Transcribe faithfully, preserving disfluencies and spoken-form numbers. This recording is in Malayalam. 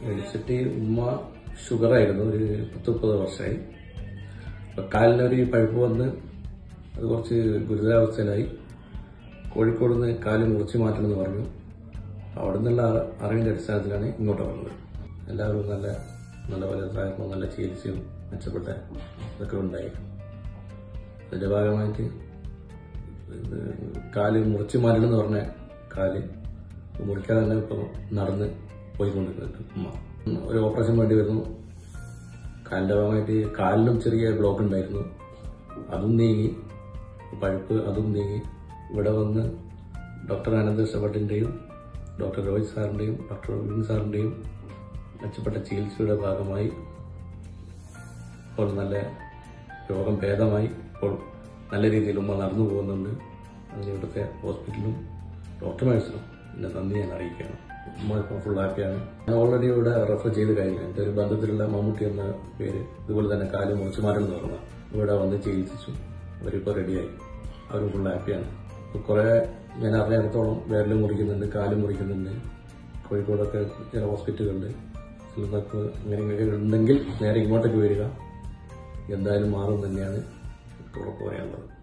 Medcity ഉമ്മ ഷുഗറായിരുന്നു ഒരു പത്ത് മുപ്പത് വർഷമായി. അപ്പോൾ കാലിനൊരു പഴുപ്പ് വന്ന് അത് കുറച്ച് ഗുരുതരാവസ്ഥയിലായി. കോഴിക്കോട് നിന്ന് കാല് മുറിച്ച് മാറ്റണമെന്ന് പറഞ്ഞു. അവിടെ നിന്നുള്ള അറിവിൻ്റെ അടിസ്ഥാനത്തിലാണ് ഇങ്ങോട്ട് വന്നത്. എല്ലാവരും നല്ല നല്ല പോലെ സഹായവും നല്ല ചികിത്സയും മെച്ചപ്പെട്ട ഇതൊക്കെ ഉണ്ടായി. അതിൻ്റെ ഭാഗമായിട്ട് കാല് മുറിച്ച് മാറ്റണമെന്ന് പറഞ്ഞ കാല് മുറിക്കാതെ തന്നെ ഇപ്പോൾ നടന്ന് പോയിക്കൊണ്ടിരിക്കുന്നുണ്ട് ഉമ്മ. ഒരു ഓപ്പറേഷൻ വേണ്ടി വരുന്നു. കാലിൻ്റെ ഭാഗമായിട്ട് കാലിലും ചെറിയ ബ്ലോക്ക് ഉണ്ടായിരുന്നു. അതും നീങ്ങി, പഴുപ്പ് അതും നീങ്ങി. ഇവിടെ വന്ന് ഡോക്ടർ അനന്തരക്ഷഭട്ടിൻ്റെയും ഡോക്ടർ രോഹിത് സാറിൻ്റെയും ഡോക്ടർ വിൻ സാറിൻ്റെയും മെച്ചപ്പെട്ട ചികിത്സയുടെ ഭാഗമായി ഇപ്പോൾ നല്ല രോഗം ഭേദമായി. ഇപ്പോൾ നല്ല രീതിയിൽ ഉമ്മ നടന്നു പോകുന്നുണ്ട്. അതിന് ഇവിടുത്തെ ഹോസ്പിറ്റലും ഡോക്ടർമാർസിനും എൻ്റെ നന്ദി ഞാൻ അറിയിക്കുകയാണ്. ഉമ്മ ഇപ്പോൾ ഫുൾ ഹാപ്പിയാണ്. ഞാൻ ഓൾറെഡി ഇവിടെ റെഫർ ചെയ്ത് കഴിഞ്ഞു. എൻ്റെ ഒരു ബന്ധത്തിലുള്ള മമ്മൂട്ടി എന്ന പേര് ഇതുപോലെ തന്നെ കാല് മുറിച്ച് മാറ്റണം എന്ന് പറഞ്ഞാൽ ഇവിടെ വന്ന് ചികിത്സിച്ചു. അവരിപ്പോൾ റെഡിയായി. അവരും ഫുൾ ഹാപ്പിയാണ്. ഇപ്പോൾ കുറേ ഞാൻ അറിയാത്തോളം വിരലും മുറിക്കുന്നുണ്ട്, കാലും മുറിക്കുന്നുണ്ട്. കോഴിക്കോടൊക്കെ ചില ഹോസ്പിറ്റലുകളുണ്ട്. ചിലതൊക്കെ ഇങ്ങനെ ഇങ്ങനെ ഉണ്ടെങ്കിൽ നേരെ ഇങ്ങോട്ടേക്ക് വരിക. എന്തായാലും മാറും തന്നെയാണ് ഉറപ്പ് പറയാനുള്ളത്.